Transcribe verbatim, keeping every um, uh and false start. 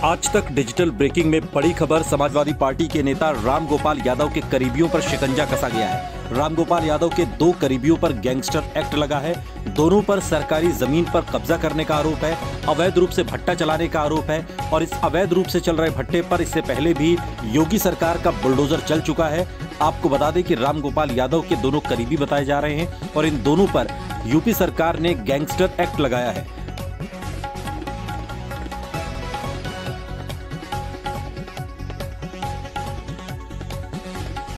आज तक digital breaking में बड़ी खबर। समाजवादी पार्टी के नेता रामगोपाल यादव के करीबियों पर शिकंजा कसा गया है। रामगोपाल यादव के दो करीबियों पर गैंगस्टर एक्ट लगा है। दोनों पर सरकारी जमीन पर कब्जा करने का आरोप है, अवैध रूप से भट्टा चलाने का आरोप है। और इस अवैध रूप से चल रहे भट्टे पर इससे पहले भी योगी सरकार का बुलडोजर चल चुका है। आपको बता दें कि रामगोपाल यादव के दोनों करीबी बताए जा रहे हैं और इन दोनों पर यूपी सरकार ने गैंगस्टर एक्ट लगाया है।